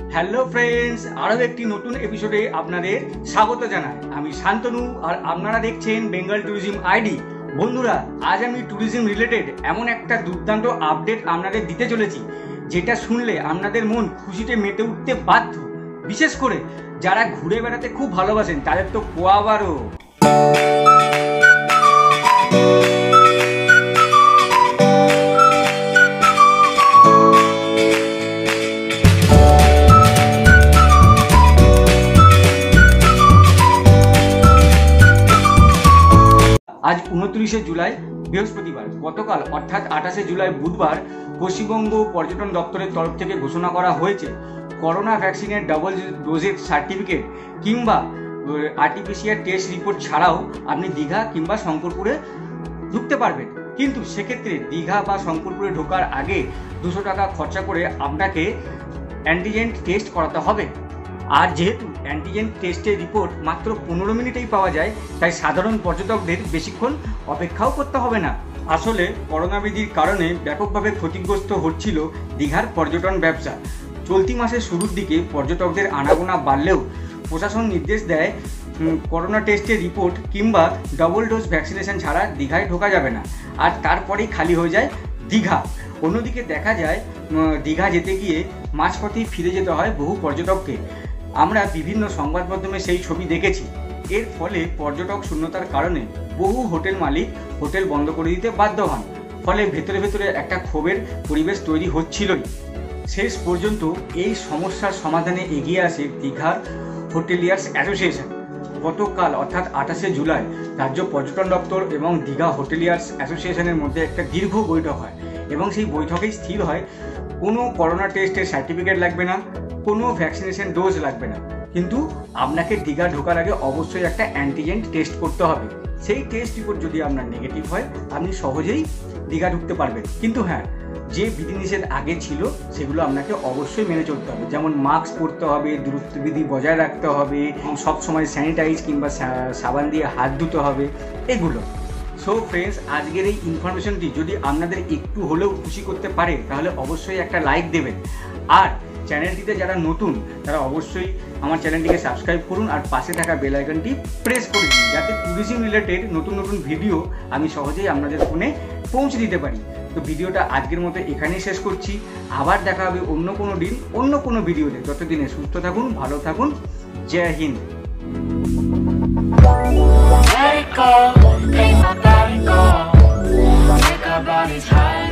Hello friends, আরও একটি নতুন এপিসোডে আপনাদের স্বাগত জানাই। আমি শান্তনু আর আপনারা দেখছেন বেঙ্গল ট্যুরিজম আইডি। বন্ধুরা, আজ আমি ট্যুরিজম রিলেটেড এমন একটা দুর্দান্ত আপডেট আপনাদের দিতে চলেছি, যেটা শুনলে আপনাদের মন খুশিতে মেতে উঠতে বাধ্য। বিশেষ করে যারা ঘুরে বেড়াতে খুব ভালোবাসেন তাদের তো কোয়াবারও। আজ 29শে জুলাই বৃহস্পতিবার। গতকাল অর্থাৎ 28শে জুলাই বুধবার পশ্চিমবঙ্গ পর্যটন দপ্তরের তরফ থেকে ঘোষণা করা হয়েছে, করোনা ভ্যাকসিনের ডাবল ডোজের সার্টিফিকেট কিংবা আরটিপিসিআর টেস্ট রিপোর্ট ছাড়াও আপনি দীঘা কিংবা শঙ্করপুরে ঢুকতে পারবেন। কিন্তু সেক্ষেত্রে দীঘা বা শঙ্করপুরে ঢোকার আগে 200 টাকা খরচা করে আপনাকে অ্যান্টিজেন টেস্ট করাতে হবে। আর যেহেতু অ্যান্টিজেন টেস্টের রিপোর্ট মাত্র 15 মিনিটেই পাওয়া যায়, তাই সাধারণ পর্যটকদের বেশিক্ষণ অপেক্ষাও করতে হবে না। আসলে করোনা বিধির কারণে ব্যাপকভাবে ক্ষতিগ্রস্ত হচ্ছিল দীঘার পর্যটন ব্যবসা। চলতি মাসের শুরুর দিকে পর্যটকদের আনাগোনা বাড়লেও প্রশাসন নির্দেশ দেয় করোনা টেস্টের রিপোর্ট কিংবা ডবল ডোজ ভ্যাকসিনেশন ছাড়া দীঘায় ঢোকা যাবে না। আর তারপরেই খালি হয়ে যায় দীঘা। অন্যদিকে দেখা যায় দীঘা যেতে গিয়ে মাঝপথেই ফিরে যেতে হয় বহু পর্যটককে। আমরা বিভিন্ন সংবাদ মাধ্যমে সেই ছবি দেখেছি। এর ফলে পর্যটক শূন্যতার কারণে বহু হোটেল মালিক হোটেল বন্ধ করে দিতে বাধ্য হন। ফলে ভেতরে ভেতরে একটা ক্ষোভের পরিবেশ তৈরি হচ্ছিলই। শেষ পর্যন্ত এই সমস্যার সমাধানে এগিয়ে আসে দীঘার হোটেলিয়ার্স অ্যাসোসিয়েশন। গতকাল অর্থাৎ 28শে জুলাই রাজ্য পর্যটন দপ্তর এবং দীঘা হোটেলিয়ার্স অ্যাসোসিয়েশনের মধ্যে একটা দীর্ঘ বৈঠক হয় এবং সেই বৈঠকেই স্থির হয় কোনো করোনা টেস্টের সার্টিফিকেট লাগবে না, কোনো ভ্যাকসিনেশন ডোজ লাগবে না, কিন্তু আপনাকে দীঘা ঢোকার আগে অবশ্যই একটা অ্যান্টিজেন টেস্ট করতে হবে। সেই টেস্ট রিপোর্ট যদি আপনার নেগেটিভ হয় আপনি সহজেই দীঘা ঢুকতে পারবেন। কিন্তু হ্যাঁ, যে বিধিনিষেধ আগে ছিল সেগুলো আপনাকে অবশ্যই মেনে চলতে হবে। যেমন মাস্ক পরতে হবে, দূরত্ববিধি বজায় রাখতে হবে, সবসময় স্যানিটাইজ কিংবা সাবান দিয়ে হাত ধুতে হবে, এগুলো। সো ফ্রেন্ডস, আজকের এই ইনফরমেশনটি যদি আপনাদের একটু হলেও খুশি করতে পারে তাহলে অবশ্যই একটা লাইক দেবেন। আর চ্যানেলটিতে যারা নতুন তারা অবশ্যই আমার চ্যানেলটিকে সাবস্ক্রাইব করুন আর পাশে থাকা বেল আইকনটি প্রেস করে দিন, যাতে ট্যুরিজম রিলেটেড নতুন নতুন ভিডিও আমি সহজেই আপনাদের ফোনে পৌঁছে দিতে পারি। তো ভিডিওটা আজকের মতো এখানেই শেষ করছি। আবার দেখা হবে অন্য কোনো দিন অন্য কোনো ভিডিওতে। ততদিনে সুস্থ থাকুন, ভালো থাকুন। জয় Hind. Let it go, make my body go, make our bodies high.